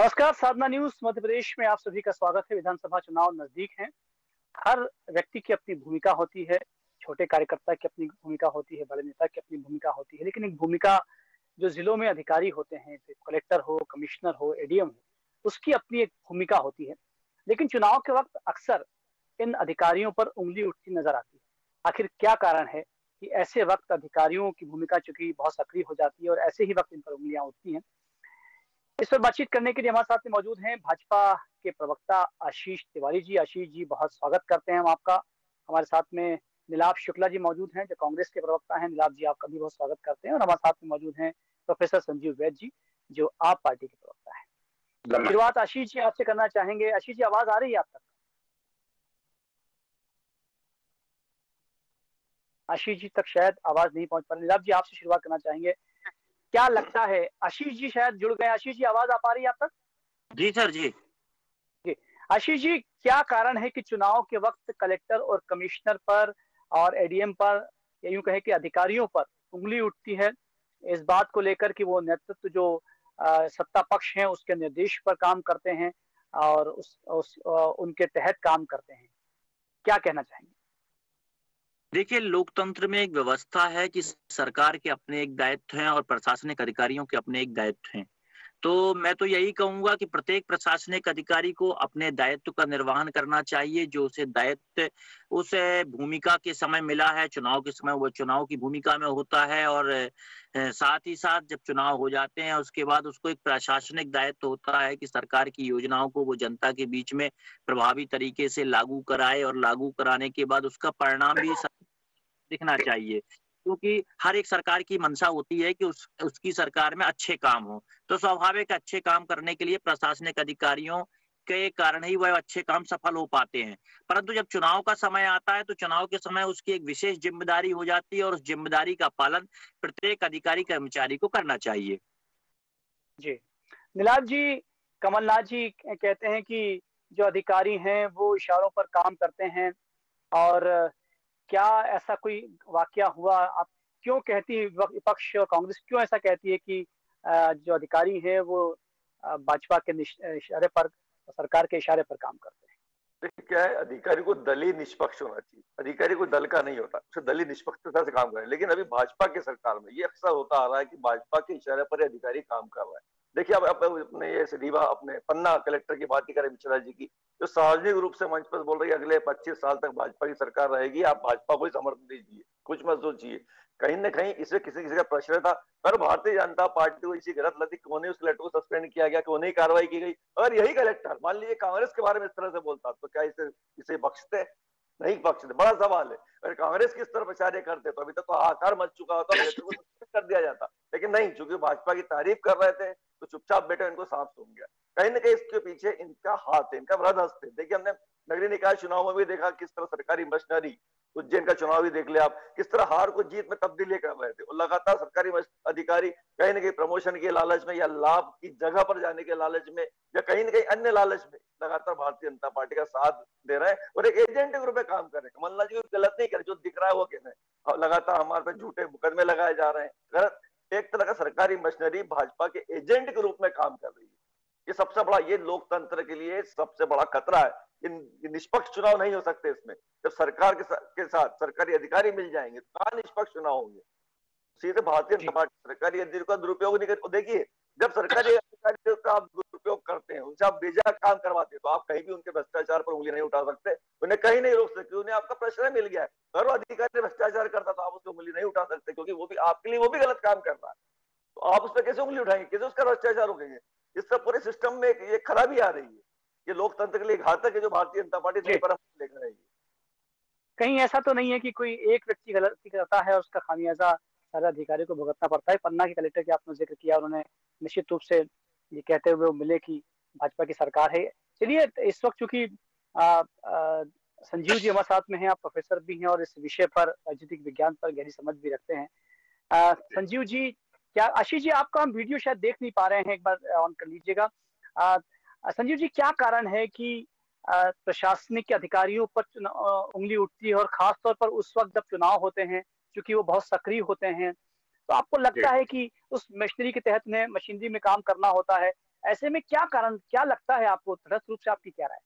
नमस्कार, साधना न्यूज मध्य प्रदेश में आप सभी का स्वागत है। विधानसभा चुनाव नजदीक हैं। हर व्यक्ति की अपनी भूमिका होती है, छोटे कार्यकर्ता की अपनी भूमिका होती है, बड़े नेता की अपनी भूमिका होती है, लेकिन एक भूमिका जो जिलों में अधिकारी होते हैं, कलेक्टर हो, कमिश्नर हो, एडीएम हो, उसकी अपनी एक भूमिका होती है। लेकिन चुनाव के वक्त अक्सर इन अधिकारियों पर उंगली उठती नजर आती है। आखिर क्या कारण है कि ऐसे वक्त अधिकारियों की भूमिका चूंकि बहुत सक्रिय हो जाती है और ऐसे ही वक्त इन पर उंगलियां उठती हैं। इस पर बातचीत करने के लिए हमारे साथ में मौजूद हैं भाजपा के प्रवक्ता आशीष तिवारी जी। आशीष जी, बहुत स्वागत करते हैं हम आपका। हमारे साथ में नीलाभ शुक्ला जी मौजूद हैं, जो कांग्रेस के प्रवक्ता हैं। नीलाभ जी, आपका भी बहुत स्वागत करते हैं। और हमारे साथ में मौजूद हैं प्रोफेसर संजीव वैद्य जी, जो आप पार्टी के प्रवक्ता है। शुरुआत आशीष जी आपसे करना चाहेंगे। आशीष जी, आवाज आ रही है आप तक? आशीष जी तक शायद आवाज नहीं पहुंच पा रही। नीलाभ जी, आपसे शुरुआत करना चाहेंगे। क्या लगता है, आशीष जी शायद जुड़ गए। आशीष जी, आवाज आ पा रही है आप तक? जी सर जी। जी आशीष जी, क्या कारण है कि चुनाव के वक्त कलेक्टर और कमिश्नर पर और एडीएम पर, या यूं कहे कि अधिकारियों पर उंगली उठती है इस बात को लेकर कि वो नेतृत्व जो सत्ता पक्ष है उसके निर्देश पर काम करते हैं और उनके तहत काम करते हैं? क्या कहना चाहेंगे? देखिए, लोकतंत्र में एक व्यवस्था है कि सरकार के अपने एक दायित्व हैं और प्रशासनिक अधिकारियों के अपने एक दायित्व हैं। तो मैं तो यही कहूँगा कि प्रत्येक प्रशासनिक अधिकारी को अपने दायित्व का निर्वहन करना चाहिए, जो उसे दायित्व उस भूमिका के समय मिला है, चुनाव के समय वो चुनाव की भूमिका में होता है। और साथ ही साथ जब चुनाव हो जाते हैं उसके बाद उसको एक प्रशासनिक दायित्व होता है कि सरकार की योजनाओं को वो जनता के बीच में प्रभावी तरीके से लागू कराए, और लागू कराने के बाद उसका परिणाम भी दिखना चाहिए। क्योंकि हर एक सरकार की मंशा होती है कि उसकी सरकार में अच्छे काम हो। तो स्वाभाविक अच्छे काम करने के लिए प्रशासनिक अधिकारियों के कारण ही वह अच्छे काम सफल हो पाते हैं। परंतु जब चुनाव का समय आता है तो चुनाव के समय उसकी एक विशेष जिम्मेदारी हो जाती है, और उस जिम्मेदारी का पालन प्रत्येक अधिकारी कर्मचारी को करना चाहिए। जी नीलाभ जी, कमलनाथ जी कहते हैं कि जो अधिकारी हैं वो इशारों पर काम करते हैं। और क्या ऐसा कोई वाकया हुआ? आप क्यों कहती है विपक्ष और कांग्रेस क्यों ऐसा कहती है कि जो अधिकारी हैं वो भाजपा के इशारे पर, सरकार के इशारे पर काम करते हैं? देखिए, क्या है, अधिकारी को दलीय निष्पक्ष होना चाहिए। अधिकारी कोई दल का नहीं होता, उसे दलीय निष्पक्षता से काम करे। लेकिन अभी भाजपा की सरकार में ये अक्सर होता आ रहा है कि भाजपा के इशारे पर अधिकारी काम कर रहा है। देखिए, अब अपने ये रीवा अपने पन्ना कलेक्टर की बात ही करें, मिश्रा जी की, जो सार्वजनिक रूप से मंच पर बोल रही है अगले 25 साल तक भाजपा की सरकार रहेगी, आप भाजपा को ही समर्थन दीजिए, कुछ मत सोचिए। कहीं ना कहीं इसे किसी किसी का प्रश्न था, पर भारतीय जनता पार्टी को इसी गलत लगी, क्यों नहीं उस कलेक्टर को सस्पेंड किया गया, क्यों नहीं कार्रवाई की गई? और यही कलेक्टर मान लीजिए कांग्रेस के बारे में इस तरह से बोलता तो क्या इसे इसे बख्शते? नहीं बख्शते। बड़ा सवाल है। अगर कांग्रेस की इस तरह प्रचार करते तो अभी तक तो हाहाकार मच चुका होता, कलेक्टर को सस्पेंड कर दिया जाता। लेकिन नहीं, चूंकि भाजपा की तारीफ कर रहे थे तो चुपचाप बैठे, इनको साफ सूझ गया। कहीं ना कहीं इसके पीछे इनका हाथ है, इनका बड़ा हस्त है। देखिए, हमने नगरीय निकाय चुनाव में भी देखा किस तरह सरकारी मशीनरी, उज्जैन का चुनाव भी देख लिया आप, किस तरह हार को जीत में तब्दीली कर रहे थे। और लगातार सरकारी अधिकारी कहीं ना कहीं प्रमोशन के लालच में या लाभ की जगह पर जाने के लालच में या कहीं ना कहीं अन्य लालच में लगातार भारतीय जनता पार्टी का साथ दे रहे हैं और एक एजेंट के रूप में काम कर रहे हैं। कमलनाथ जी गलत नहीं करे, जो दिख रहा है वो कह रहे हैं। लगातार हमारे पे झूठे मुकदमे लगाए जा रहे हैं। गलत, एक तरह का सरकारी मशीनरी भाजपा के एजेंट के रूप में काम कर रही है। ये सबसे बड़ा, ये लोकतंत्र के लिए सबसे बड़ा खतरा है। निष्पक्ष चुनाव नहीं हो सकते इसमें। जब सरकार के साथ सरकारी अधिकारी मिल जाएंगे तो कहां निष्पक्ष चुनाव होंगे? सीधे भारतीय जनता पार्टी सरकारी अधिकारी का दुरुपयोग नहीं कर। देखिए, जब सरकारी अधिकारियों का आप दुरुपयोग करते हैं, उनसे आप बेजा काम करवाते हैं, तो आप कहीं भी उनके भ्रष्टाचार पर उंगली नहीं उठा सकते, उन्हें कहीं नहीं रोक सकते। उन्हें आपका प्रश्न मिल गया है, अगर वो अधिकारी भ्रष्टाचार करता तो आप उसको उंगली नहीं उठा सकते, क्योंकि वो भी आपके लिए वो भी गलत काम कर रहा है। तो आप उस पर कैसे उंगली उठाएंगे, कैसे उसका भ्रष्टाचार रोकेंगे? इस सब पूरे सिस्टम में ये खराबी आ रही है। ये लोकतंत्र के लिए घातक है जो भारतीय जनता पार्टी नई परंपरा लेकर आएगी। कहीं ऐसा तो नहीं है कि कोई एक व्यक्ति गलती करता है और उसका खामियाजा सारे अधिकारी को भुगतना पड़ता है? पन्ना के कलेक्टर की आपने जिक्र किया, उन्होंने निश्चित रूप से ये कहते हुए मिले कि भाजपा की सरकार है। चलिए, इस वक्त चूंकि संजीव जी हमारे साथ में हैं, आप प्रोफेसर भी हैं और इस विषय पर, राजनीतिक विज्ञान पर गहरी समझ भी रखते हैं। संजीव जी, क्या आशीष जी आपका हम वीडियो शायद देख नहीं पा रहे हैं, एक बार ऑन कर लीजिएगा। संजीव जी, क्या कारण है कि प्रशासनिक अधिकारियों पर उंगली उठती है, और खासतौर पर उस वक्त जब चुनाव होते हैं, क्योंकि वो बहुत सक्रिय होते हैं, तो आपको लगता है कि उस मशीनरी के तहत में काम करना होता है, ऐसे में क्या कारण, क्या लगता है आपको, तटस्थ रूप से आपकी क्या राय?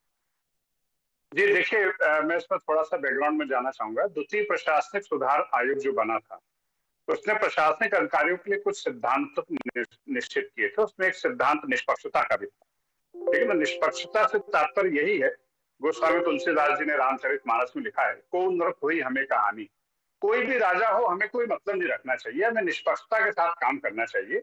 जी देखिए, मैं इसमें थोड़ा सा बैकग्राउंड में जाना चाहूंगा। द्वितीय प्रशासनिक सुधार आयोग जो बना था, तो उसने प्रशासनिक अधिकारियों के लिए कुछ सिद्धांत निश्चित किए थे। उसमें एक सिद्धांत निष्पक्षता का भी था। लेकिन निष्पक्षता से तात्पर्य यही है, गोस्वामी तुलसीदास जी ने रामचरितमानस में लिखा है, को नृप हुई हमें कहानी। कोई भी राजा हो, हमें कोई मतलब नहीं रखना चाहिए, हमें निष्पक्षता के साथ काम करना चाहिए।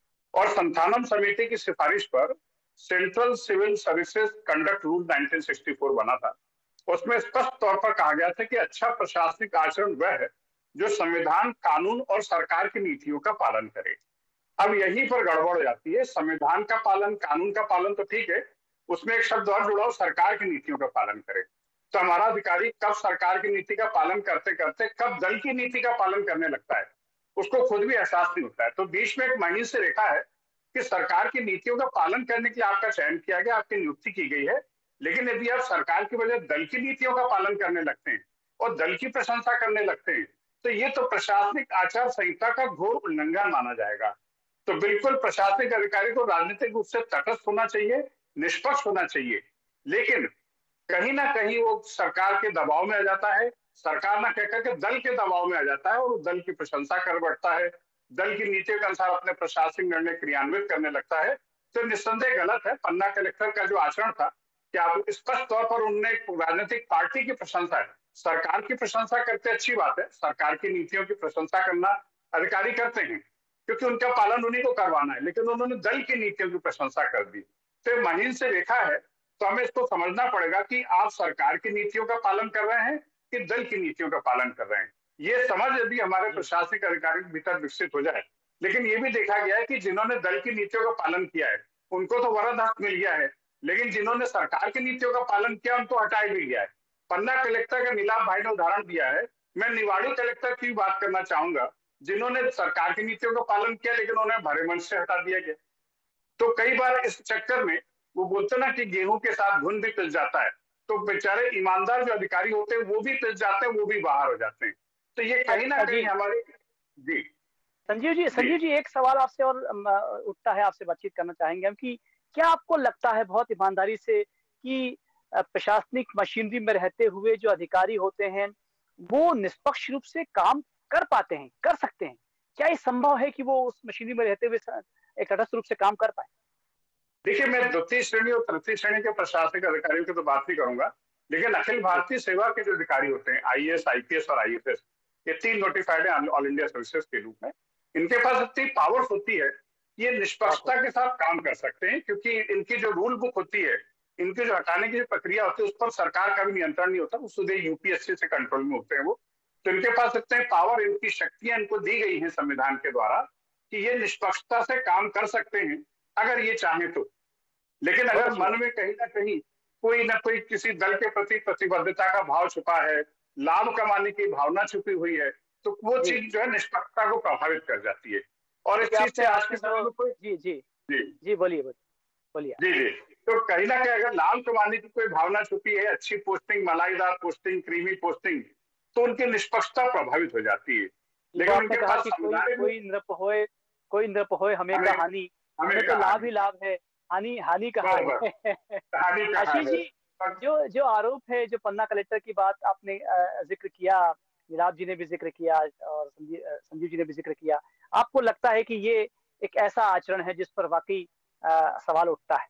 और संथानम समिति की सिफारिश पर Central Civil Services Conduct Rule 1964 बना था। उसमें स्पष्ट तौर पर कहा गया था कि अच्छा प्रशासनिक आचरण वह है जो संविधान, कानून और सरकार की नीतियों का पालन करे। अब यहीं पर गड़बड़ हो जाती है। संविधान का पालन, कानून का पालन तो ठीक है, उसमें एक शब्द और जुड़ा हो, सरकार की नीतियों का पालन करे। तो हमारा अधिकारी कब सरकार की नीति का पालन करते करते कब दल की नीति का पालन करने लगता है, उसको खुद भी एहसास नहीं होता है। तो बीच में एक महीने से रेखा है कि सरकार की नीतियों का पालन करने के लिए आपका चयन किया गया, आपकी नियुक्ति की गई है, लेकिन यदि आप सरकार की वजह दल की नीतियों का पालन करने लगते हैं और दल की प्रशंसा करने लगते हैं, तो ये तो प्रशासनिक आचार संहिता का घोर उल्लंघन माना जाएगा। तो बिल्कुल प्रशासनिक अधिकारी को राजनीतिक रूप से तटस्थ होना चाहिए, निष्पक्ष होना चाहिए, लेकिन कहीं ना कहीं वो सरकार के दबाव में आ जाता है, सरकार ना कहकर के दल के दबाव में आ जाता है और दल की प्रशंसा कर बैठता है, दल की नीतियों के अनुसार अपने प्रशासनिक निर्णय क्रियान्वित करने लगता है। तो निस्संदेह गलत है। पन्ना कलेक्टर का जो आचरण था, कि आप स्पष्ट तौर पर उनने राजनीतिक पार्टी की प्रशंसा है, सरकार की प्रशंसा करते अच्छी बात है, सरकार की नीतियों की प्रशंसा करना अधिकारी करते हैं क्योंकि उनका पालन उन्हीं को करवाना है, लेकिन उन्होंने दल की नीतियों की प्रशंसा कर दी। तो महीन से रेखा है, तो हमें इसको समझना पड़ेगा कि आप सरकार की नीतियों का पालन कर रहे हैं कि दल की नीतियों का पालन कर रहे हैं। ये समझ यदि हमारे प्रशासनिक अधिकारियों के भीतर विकसित हो जाए। लेकिन ये भी देखा गया है कि जिन्होंने दल की नीतियों का पालन किया है उनको तो वरद हक मिल गया है, लेकिन जिन्होंने सरकार की नीतियों का पालन किया उनको हटाया भी गया है। पन्ना कलेक्टर का नीलाभ भाई ने उदाहरण दिया है। मैं निवाड़ी कलेक्टर की बात करना चाहूंगा, जिन्होंने सरकार की नीतियों का पालन किया लेकिन उन्हें भरे मंच से हटा दिया गया। तो कई बार इस चक्कर में वो बोलते ना कि गेहूं के साथ घुन भी पिस जाता है, तो बेचारे ईमानदार जो अधिकारी होते हैं वो भी पिस जाते हैं, वो भी बाहर हो जाते हैं। तो ये कहीं ना कहीं हमारे जी संजीव जी एक सवाल आपसे और उठता है, आपसे बातचीत करना चाहेंगे हम कि क्या आपको लगता है बहुत ईमानदारी से कि प्रशासनिक मशीनरी में रहते हुए जो अधिकारी होते हैं वो निष्पक्ष रूप से काम कर पाते हैं, कर सकते हैं? क्या ये संभव है कि वो उस मशीनरी में रहते हुए एक तटस्थ रूप से काम कर पाए? देखिए, मैं द्वितीय श्रेणी और तृतीय श्रेणी के प्रशासनिक अधिकारियों की तो बात नहीं करूंगा, लेकिन अखिल भारतीय सेवा के जो अधिकारी होते हैं, आईएएस, आईपीएस और आईएफएस, ये 3 नोटिफाइड है ऑल इंडिया सर्विसेज के रूप में। इनके पास इतनी पावर्स होती है, ये निष्पक्षता के साथ काम कर सकते हैं, क्योंकि इनकी जो रूल बुक होती है, इनके जो हटाने की जो प्रक्रिया होती है, उस पर सरकार का भी नियंत्रण नहीं होता, वो सीधे यूपीएससी से कंट्रोल में होते हैं वो। तो इनके पास इतने पावर, इनकी शक्तियां इनको दी गई हैं संविधान के द्वारा कि ये निष्पक्षता से काम कर सकते हैं अगर ये चाहें तो। लेकिन अगर मन में कहीं ना कहीं कोई ना कोई किसी दल के प्रति प्रतिबद्धता का भाव छुपा है, लाभ कमाने की भावना छुपी हुई है, तो वो चीज जो है निष्पक्षता को प्रभावित कर जाती है। और इस चीज से आज के समय में कोई जी बोलिए जी तो कहीं ना कहीं अगर लाभ कमाने की कोई भावना छुपी है, अच्छी पोस्टिंग, मलाईदार पोस्टिंग, क्रीमी पोस्टिंग, तो उनकी निष्पक्षता प्रभावित हो जाती है। लेकिन उनके पास कोई नृप होए हमें का हानि, हमें तो लाभ ही लाभ है, हानि कहाँ है? आशीष जी, जो आरोप है, जो पन्ना कलेक्टर की बात आपने जिक्र किया, नीलाभ जी ने भी जिक्र किया और संजीव जी ने भी जिक्र किया, आपको लगता है कि ये एक ऐसा आचरण है जिस पर वाकई सवाल उठता है?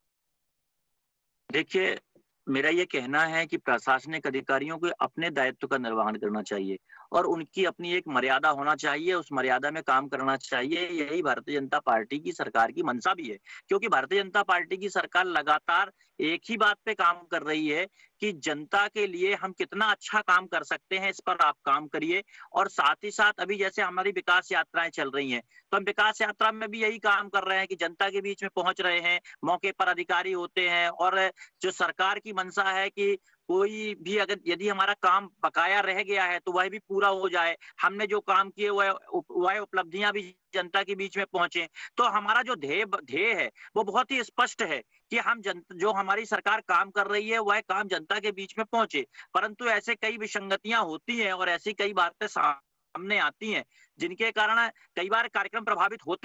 देखिए, मेरा ये कहना है कि प्रशासनिक अधिकारियों को अपने दायित्व का निर्वहन करना चाहिए और उनकी अपनी एक मर्यादा होना चाहिए, उस मर्यादा में काम करना चाहिए। यही भारतीय जनता पार्टी की सरकार की मंशा भी है, क्योंकि भारतीय जनता पार्टी की सरकार लगातार एक ही बात पे काम कर रही है कि जनता के लिए हम कितना अच्छा काम कर सकते हैं, इस पर आप काम करिए। और साथ ही साथ अभी जैसे हमारी विकास यात्राएं चल रही हैं, तो हम विकास यात्रा में भी यही काम कर रहे हैं कि जनता के बीच में पहुंच रहे हैं, मौके पर अधिकारी होते हैं। और जो सरकार की मंशा है कि कोई भी अगर यदि हमारा काम बकाया रह गया है तो वह भी पूरा हो जाए, हमने जो काम किए वह उपलब्धियां भी जनता के बीच में पहुंचे। तो हमारा जो ध्येय है वो बहुत ही स्पष्ट है कि हम जो हमारी सरकार काम कर रही है वह काम जनता के बीच में पहुंचे। परंतु ऐसे कई विसंगतियां होती हैं और ऐसी कई बातें सामने आती हैं जिनके कारण कई बार कार्यक्रम प्रभावित होते हैं।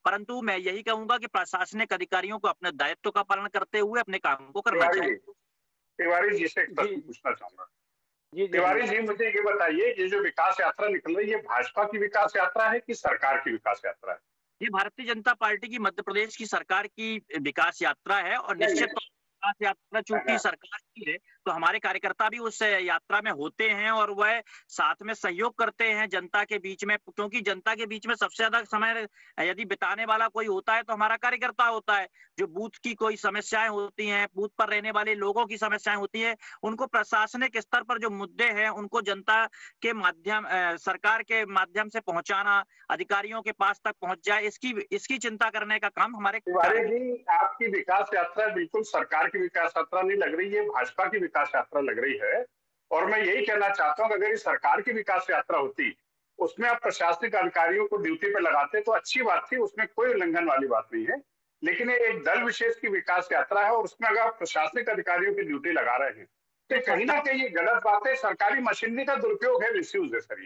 परंतु मैं यही कहूंगा कि प्रशासनिक अधिकारियों को अपने दायित्व का पालन करते हुए अपने काम को करना चाहिए। तिवारी जी से एक प्रश्न पूछना चाहूंगा। तिवारी जी, मुझे ये बताइए, ये जो विकास यात्रा निकल रही है, भाजपा की विकास यात्रा है कि सरकार की विकास यात्रा है? ये भारतीय जनता पार्टी की मध्य प्रदेश की सरकार की विकास यात्रा है और निश्चित तौर पर विकास यात्रा चूंकि सरकार की है तो हमारे कार्यकर्ता भी उस यात्रा में होते हैं और वह साथ में सहयोग करते हैं जनता के बीच में, क्योंकि जनता के बीच में सबसे ज्यादा समय यदि बिताने वाला कोई होता है तो हमारा कार्यकर्ता होता है। जो बूथ की कोई समस्याएं होती हैं, बूथ पर रहने वाले लोगों की समस्याएं होती है, उनको प्रशासनिक स्तर पर जो मुद्दे हैं उनको जनता के माध्यम सरकार के माध्यम से पहुंचाना, अधिकारियों के पास तक पहुंच जाए, इसकी चिंता करने का काम हमारे। तिवारी जी, आपकी विकास यात्रा बिल्कुल सरकार की विकास यात्रा नहीं लग रही है, भाजपा की विकास यात्रा लग रही है। और मैं यही कहना चाहता हूं कि अगर ये सरकार की विकास यात्रा होती, उसमें आप प्रशासनिक अधिकारियों को ड्यूटी पे लगाते तो अच्छी बात थी, उसमें कोई उल्लंघन वाली बात नहीं है। लेकिन ये एक दल विशेष की विकास यात्रा है और उसमें अगर आप प्रशासनिक अधिकारियों की ड्यूटी लगा रहे हैं तो कहीं ना कहीं ये गलत बात है, सरकारी मशीनरी का दुरुपयोग है, मिसयूज है सर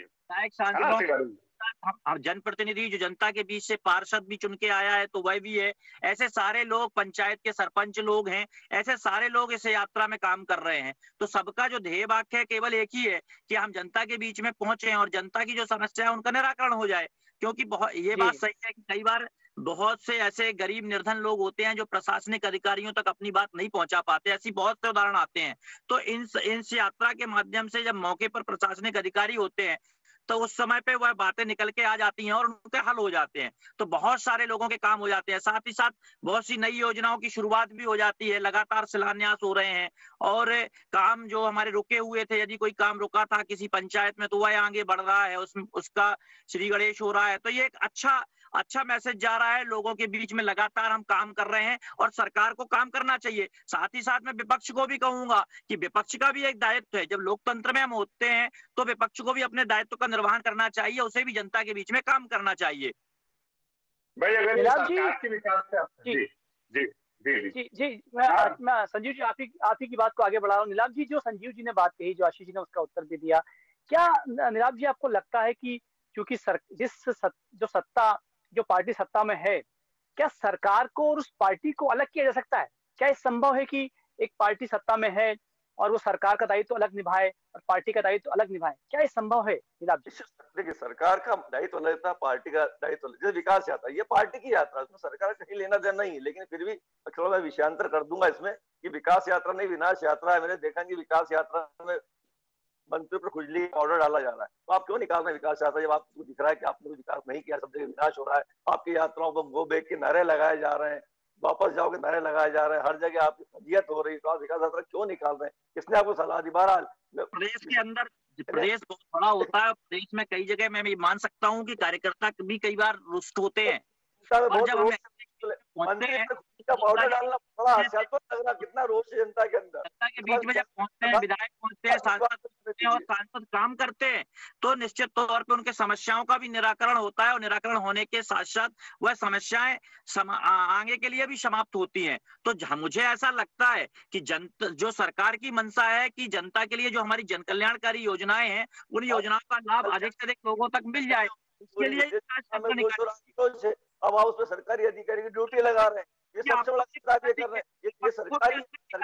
ये। जनप्रतिनिधि जो जनता के बीच से पार्षद भी चुन के आया है तो वह भी है, ऐसे सारे लोग पंचायत के सरपंच लोग हैं, ऐसे सारे लोग इस यात्रा में काम कर रहे हैं। तो सबका जो ध्येय वाक्य है केवल एक ही है कि हम जनता के बीच में पहुंचे और जनता की जो समस्या है उनका निराकरण हो जाए। क्योंकि ये बात सही है कि कई बार बहुत से ऐसे गरीब निर्धन लोग होते हैं जो प्रशासनिक अधिकारियों तक अपनी बात नहीं पहुंचा पाते, ऐसी बहुत से उदाहरण आते हैं। तो इन यात्रा के माध्यम से जब मौके पर प्रशासनिक अधिकारी होते हैं तो उस समय पे वह बातें निकल के आ जाती हैं और उनके हल हो जाते हैं, तो बहुत सारे लोगों के काम हो जाते हैं। साथ ही साथ बहुत सी नई योजनाओं की शुरुआत भी हो जाती है, लगातार शिलान्यास हो रहे हैं और काम जो हमारे रुके हुए थे, यदि कोई काम रुका था किसी पंचायत में तो वह आगे बढ़ रहा है, उसका श्री गणेश हो रहा है। तो ये एक अच्छा मैसेज जा रहा है लोगों के बीच में, लगातार हम काम कर रहे हैं और सरकार को काम करना चाहिए। साथ ही साथ मैं विपक्ष को भी कहूंगा कि विपक्ष का भी एक दायित्व है, जब लोकतंत्र में हम होते हैं तो विपक्ष को भी अपने दायित्व का निर्वहन करना चाहिए, उसे भी जनता के बीच में काम करना चाहिए। भाई अगर ये सरकार की विकास से जी मैं संजीव जी आप ही की बात को आगे बढ़ा रहा हूँ। नीलाम जी, जो संजीव जी ने बात कही, जो आशीष जी ने उसका उत्तर भी दिया, क्या नीलाम जी आपको लगता है कि क्योंकि जो पार्टी सत्ता में है, क्या सरकार को और उस पार्टी को अलग किया जा सकता है? क्या ये संभव है कि एक पार्टी सत्ता में है और वो सरकार का दायित्व अलग निभाए और पार्टी का दायित्व अलग निभाए? क्या ये संभव है? देखिए, सरकार का दायित्व अलग था, पार्टी का दायित्व अलग। विकास यात्रा ये पार्टी की यात्रा, उसमें सरकार का कहीं लेना देना नहीं, लेकिन फिर भी थोड़ा मैं विषयांतर कर दूंगा इसमें कि विकास यात्रा नहीं विनाश यात्रा है। मैंने देखा कि विकास यात्रा में मंत्री पर खुजली ऑर्डर डाला जा रहा है, तो आप क्यों निकाल रहे हैं विकास यात्रा जब आपको दिख रहा है कि आपने विकास नहीं किया, सब जगह विनाश हो रहा है। आपकी यात्राओं पर गो बैक के नारे लगाए जा रहे हैं, वापस जाओ के नारे लगाए जा रहे हैं, हर जगह आपकी फजीयत हो रही है, तो आप विकास यात्रा क्यों निकाल रहे हैं? किसने आपको सलाह दी? बहरहाल प्रदेश के अंदर प्रदेश बहुत बड़ा होता है, प्रदेश में कई जगह मैं मान सकता हूँ कि कार्यकर्ता भी कई बार रुष्ट होते हैं। पाउडर डालना बड़ा हास्यास्पद लग रहा, कितना रोष है जनता के अंदर। जनता के बीच में जब पहुंचते हैं, विधायक पहुंचते हैं, सांसद काम करते हैं, तो निश्चित तौर पे उनके समस्याओं का भी निराकरण होता है और निराकरण होने के साथ साथ वह समस्याएं आगे के लिए भी समाप्त होती हैं। तो मुझे ऐसा लगता है कि जो सरकार की मंशा है कि जनता के लिए जो हमारी जन कल्याणकारी योजनाएं हैं, उन योजनाओं का लाभ अधिक से अधिक लोगों तक मिल जाए, इसके लिए अब आप उसमें सरकारी अधिकारी की ड्यूटी लगा रहे हैं, ये सबसे बड़ा खिताब ये कर रहे हैं। ये सरकारी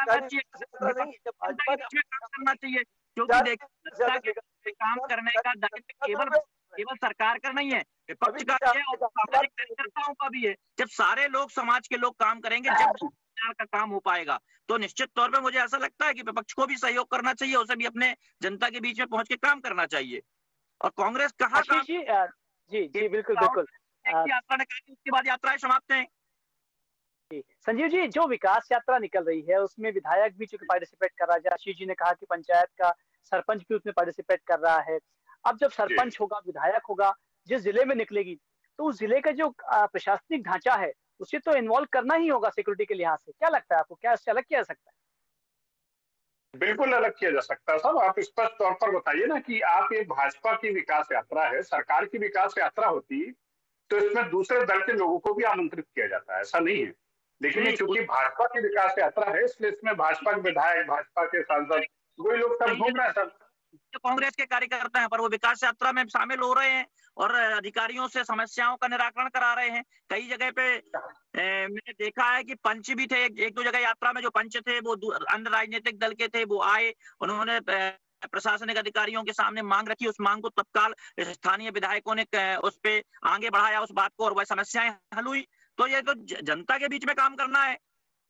करना चाहिए, क्योंकि देखिए काम करने का दायित्व केवल सरकार का नहीं है, विपक्ष का है और सामाजिक कार्यकर्ताओं का भी है। जब सारे लोग, समाज के लोग काम करेंगे, जब का काम हो पाएगा, तो निश्चित तौर पे मुझे ऐसा लगता है कि विपक्ष को भी सहयोग करना चाहिए, उसे भी अपने जनता के बीच में पहुंच के काम करना चाहिए। और कांग्रेस कहा जी बिल्कुल यात्रा ने कहा उसके बाद यात्राएं समाप्त हैं। संजीव जी, जो विकास यात्रा निकल रही है उसमें विधायक भी चूंकि पार्टिसिपेट कर रहा है, आशीष जी ने कहा कि पंचायत का सरपंच भी उसमें पार्टिसिपेट कर रहा है। अब जब सरपंच होगा, विधायक होगा, जिस जिले में निकलेगी, तो उस जिले का जो प्रशासनिक ढांचा है उसे तो इन्वॉल्व करना ही होगा सिक्योरिटी के लिहाज से। क्या लगता है आपको, क्या इससे अलग किया जा सकता है? बिल्कुल अलग किया जा सकता है साहब। आप स्पष्ट तौर पर बताइए ना कि आप ये भाजपा की विकास यात्रा है, सरकार की विकास यात्रा होती तो इसमें दूसरे दल के लोगों को भी आमंत्रित किया जाता है, ऐसा नहीं है। लेकिन चूंकि भाजपा की विकास यात्रा है, इसलिए इसमें भाजपा के विधायक, भाजपा के सांसद, वही लोग सब घूम रहे हैं सर। जो कांग्रेस के कार्यकर्ता हैं, पर वो विकास यात्रा में शामिल हो रहे हैं और अधिकारियों से समस्याओं का निराकरण करा रहे हैं। कई जगह पे मैंने देखा है कि पंच भी थे, एक दो जगह यात्रा में जो पंच थे वो अन्य राजनीतिक दल के थे, वो आए, उन्होंने प्रशासनिक अधिकारियों के सामने मांग रखी, उस मांग को तत्काल स्थानीय विधायकों ने उस पे आगे बढ़ाया उस बात को, और वह समस्याएं हल हुई। तो ये तो जनता के बीच में काम करना है।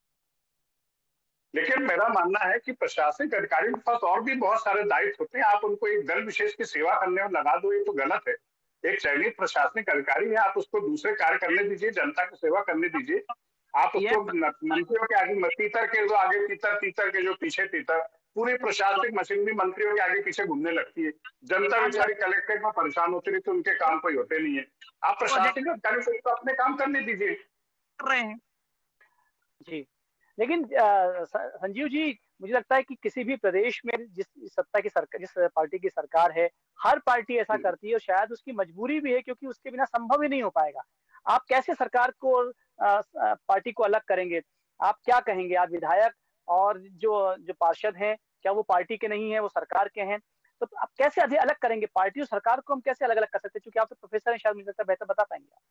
लेकिन मेरा मानना है कि प्रशासनिक अधिकारियों के पास और भी बहुत सारे दायित्व होते हैं। आप उनको एक दल विशेष की सेवा करने में लगा दो, ये तो गलत है। एक चयनित प्रशासनिक अधिकारी है, आप उसको दूसरे कार्य करने दीजिए, जनता की सेवा करने दीजिए। आप उसको मंत्रियों के आगे तीतर के जो आगे तीतर, तीतर के जो पीछे तीतर, पूरी प्रशासनिक मशीनरी मंत्रियों के आगे पीछे घूमने लगती है। जनता बेचारी कलेक्ट्रेट में परेशान होती रही तो उनके काम कोई होते नहीं है। आप प्रशासनिक अधिकारियों को अपने काम करने दीजिए। कर रहे हैं जी। लेकिन संजीव जी, मुझे लगता है कि किसी भी प्रदेश में जिस सत्ता की सरकार, जिस पार्टी की सरकार है, हर पार्टी ऐसा करती है और शायद उसकी मजबूरी भी है, क्योंकि उसके बिना संभव ही नहीं हो पाएगा। आप कैसे सरकार को और पार्टी को अलग करेंगे? आप क्या कहेंगे? आप विधायक और जो पार्षद हैं, क्या वो पार्टी के नहीं है, वो सरकार के हैं? तो आप कैसे अलग करेंगे पार्टी और सरकार को? हम कैसे अलग अलग कर सकते हैं? क्योंकि आप तो प्रोफेसर हैं, शायद मुझे लगता है बेहतर बता पाएंगे आप।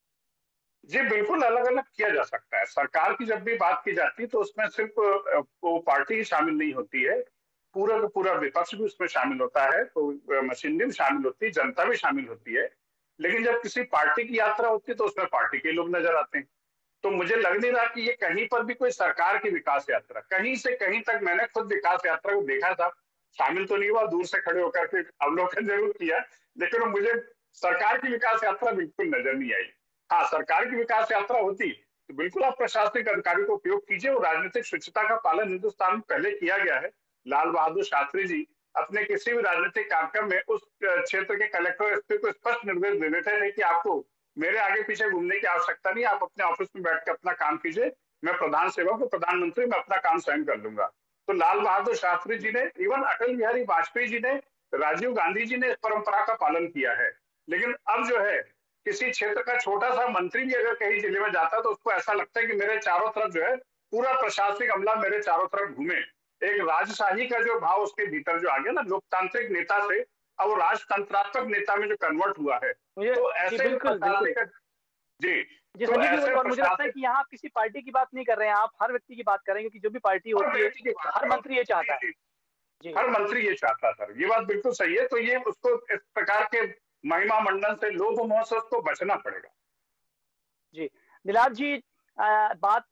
जी बिल्कुल, अलग अलग किया जा सकता है। सरकार की जब भी बात की जाती है तो उसमें सिर्फ वो पार्टी ही शामिल नहीं होती है, पूरा का पूरा विपक्ष भी उसमें शामिल होता है, तो मशीनरी भी शामिल होती है, जनता भी शामिल होती है। लेकिन जब किसी पार्टी की यात्रा होती है तो उसमें पार्टी के लोग नजर आते हैं। तो मुझे लग नहीं रहा कि ये कहीं पर भी कोई सरकार की विकास यात्रा, कहीं से कहीं तक मैंने खुद विकास यात्रा को देखा था, शामिल तो नहीं हुआ, दूर से खड़े होकर के अवलोकन जरूर किया, लेकिन मुझे सरकार की विकास यात्रा बिल्कुल नजर नहीं आई। हाँ, सरकार की विकास यात्रा होती तो बिल्कुल आप प्रशासनिक अधिकारी को उपयोग कीजिए। और राजनीतिक शुचिता का पालन हिंदुस्तान में पहले किया गया है। लाल बहादुर शास्त्री जी अपने किसी भी राजनीतिक कार्यक्रम में उस क्षेत्र के कलेक्टर एसपी को स्पष्ट निर्देश दे देते थे कि आपको मेरे आगे पीछे घूमने की आवश्यकता नहीं, आप अपने ऑफिस में बैठ कर अपना काम कीजिए, मैं प्रधान सेवक हूँ, प्रधानमंत्री, मैं अपना काम स्वयं कर लूंगा। तो लाल बहादुर शास्त्री जी ने, इवन अटल बिहारी वाजपेयी जी ने, राजीव गांधी जी ने इस परंपरा का पालन किया है। लेकिन अब जो है, किसी क्षेत्र का छोटा सा मंत्री भी अगर कहीं जिले में जाता है तो उसको ऐसा लगता है कि मेरे चारों तरफ जो है पूरा प्रशासनिक अमला मेरे चारों तरफ घूमे। एक राजशाही का जो भाव उसके भीतर जो आ गया ना, लोकतांत्रिक नेता से अब वो राजतंत्रात्मक नेता में जो कन्वर्ट हुआ है, तो ऐसे जी तो ऐसे और मुझे लगता है कि यहाँ आप किसी पार्टी की बात नहीं कर रहे हैं, आप हर व्यक्ति की बात कर रहे हैं, क्योंकि जो भी पार्टी होती है हर मंत्री ये चाहता है। हर मंत्री ये चाहता है सर, ये बात बिल्कुल सही है। तो ये उसको इस प्रकार के महिमा मंडन से, लोभ मोह से उसको बचना पड़ेगा। जी मिलाद जी, बात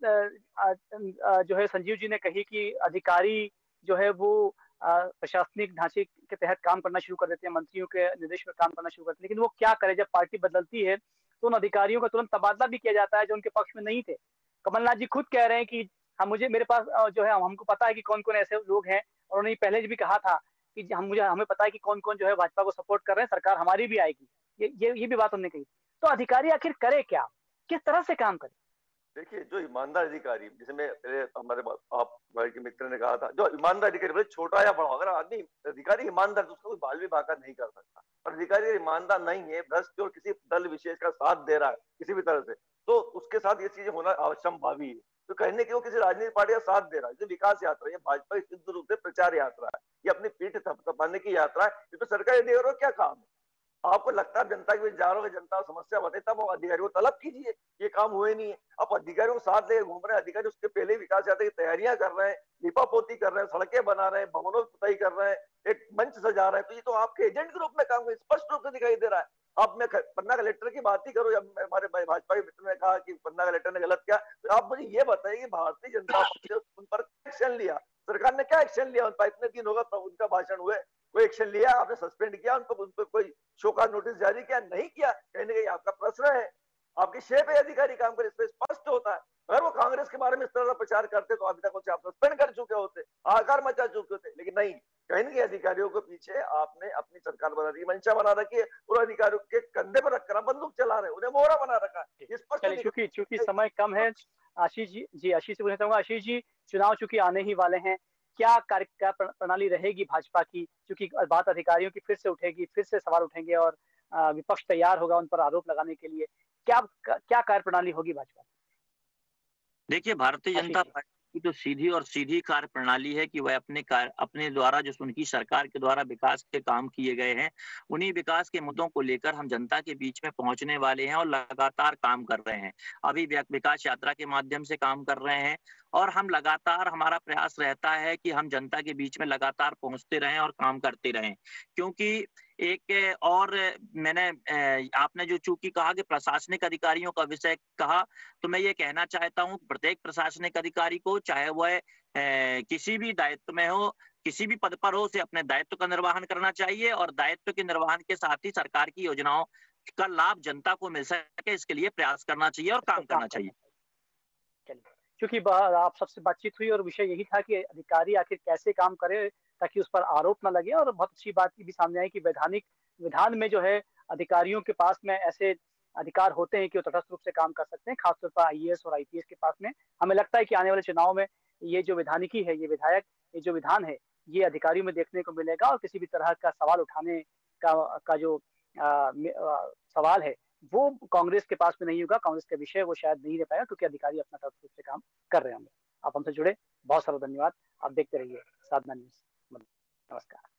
जो है संजीव जी ने कही कि अधिकारी जो है वो प्रशासनिक ढांचे के तहत काम करना शुरू कर देते हैं, मंत्रियों के निर्देश में काम करना शुरू करते हैं, लेकिन वो क्या करे, जब पार्टी बदलती है तो उन अधिकारियों का तुरंत तबादला भी किया जाता है जो उनके पक्ष में नहीं थे। कमलनाथ जी खुद कह रहे हैं कि मेरे पास जो है हमको पता है कि कौन कौन ऐसे लोग हैं, और उन्होंने पहले भी कहा था कि हमें पता है कि कौन कौन जो है भाजपा को सपोर्ट कर रहे हैं, सरकार हमारी भी आएगी, ये भी बात उन्होंने कही। तो अधिकारी आखिर करे क्या, किस तरह से काम करे? देखिए, जो ईमानदार अधिकारी, जैसे मैं पहले हमारे आप भाई के मित्र ने कहा था, जो ईमानदार अधिकारी, भले छोटा या बड़ा, अगर आदमी अधिकारी ईमानदार तो उसको कोई बाल भी बाका नहीं कर सकता। और अधिकारी ईमानदार नहीं है, भ्रष्ट और किसी दल विशेष का साथ दे रहा है किसी भी तरह से, तो उसके साथ ये चीजें होना अवश्यंभावी है। तो कहने की वो किसी राजनीतिक पार्टी का साथ दे रहा है, जो विकास यात्रा है, भाजपा की सिद्ध रूप से प्रचार यात्रा है, ये अपनी पीठ थपथपाने की यात्रा है, इसमें सरकारी अधिकारियों क्या काम है? आपको लगता है जनता के बीच जा रहे हो, जनता समस्या बताए, तब अधिकारियों को तलब कीजिए, ये काम हुए नहीं है। आप अधिकारियों को साथ लेकर घूम रहे हैं, अधिकारी उसके पहले विकास यात्रा की तैयारियां कर रहे हैं, लिपापोती कर रहे हैं, सड़कें बना रहे हैं, भवनों की पुताई कर रहे हैं, एक मंच सजा रहे हैं, तो ये तो आपके एजेंट के रूप में काम स्पष्ट रूप से दिखाई दे रहा है। आप मैं पन्ना कलेक्टर की बात ही करो, जब हमारे भाजपा के मित्र ने कहा कि पन्ना कलेक्टर ने गलत किया, तो आप मुझे ये बताइए कि भारतीय जनता पार्टी ने उन पर एक्शन लिया, सरकार ने क्या एक्शन लिया? उन पर इतने दिन होगा उनका भाषण हुए, कोई एक्शन लिया? आपने सस्पेंड किया उन पर कोई शो का नोटिस जारी किया? नहीं किया। कहीं ना कहीं आपका प्रश्न है, आपकी शेप है अधिकारी काम करे, इसमें स्पष्ट होता है। अगर वो कांग्रेस के बारे में इस तरह का प्रचार करते तो अभी तक उनसे आप सस्पेंड कर चुके होते, आकार मचा चुके होते, लेकिन नहीं, कहीं ना कहीं अधिकारियों के पीछे आपने अपनी सरकार बना रखी, मंशा बना रखी है, और अधिकारियों के कंधे पर रखकर बंदूक चला रहे, उन्हें मोहरा बना रखा है। चूंकि समय कम है, आशीष जी आशीष से पूछना चाहूंगा। आशीष जी, चुनाव चूंकि आने ही वाले हैं, क्या कार्य प्रणाली रहेगी भाजपा की? क्योंकि बात अधिकारियों की फिर से उठेगी, फिर से सवाल उठेंगे और विपक्ष तैयार होगा उन पर आरोप लगाने के लिए। क्या कार्य प्रणाली होगी भाजपा? देखिए, भारतीय जनता पार्टी की तो सीधी कार्य प्रणाली है कि वह अपने द्वारा जो उनकी सरकार के द्वारा विकास के काम किए गए हैं, उन्हीं विकास के मुद्दों को लेकर हम जनता के बीच में पहुंचने वाले हैं और लगातार काम कर रहे हैं। अभी विकास यात्रा के माध्यम से काम कर रहे हैं और हम लगातार, हमारा प्रयास रहता है कि हम जनता के बीच में लगातार पहुंचते रहें और काम करते रहें। क्योंकि एक और मैंने आपने जो चूंकि कहा कि प्रशासनिक अधिकारियों का विषय कहा, तो मैं ये कहना चाहता हूं प्रत्येक प्रशासनिक अधिकारी को, चाहे वह किसी भी दायित्व में हो, किसी भी पद पर हो, उसे अपने दायित्व का निर्वहन करना चाहिए और दायित्व के निर्वहन के साथ ही सरकार की योजनाओं का लाभ जनता को मिल सके, इसके लिए प्रयास करना चाहिए और काम करना चाहिए। क्योंकि आप सबसे बातचीत हुई और विषय यही था कि अधिकारी आखिर कैसे काम करे ताकि उस पर आरोप न लगे, और बहुत अच्छी बात भी सामने आई कि विधान में जो है अधिकारियों के पास में ऐसे अधिकार होते हैं कि वो तटस्थ रूप से काम कर सकते हैं, खासतौर पर आईएएस और आईपीएस के पास में। हमें लगता है कि आने वाले चुनाव में ये जो विधानिकी है, ये जो विधान है, ये अधिकारियों में देखने को मिलेगा और किसी भी तरह का सवाल उठाने का जो सवाल है वो कांग्रेस के पास में नहीं होगा। कांग्रेस का विषय वो शायद नहीं ले पाएगा क्योंकि अधिकारी अपना तटस्थ रूप से काम कर रहे होंगे। आप हमसे जुड़े बहुत सारा धन्यवाद। आप देखते रहिए साधना न्यूज़। नमस्कार।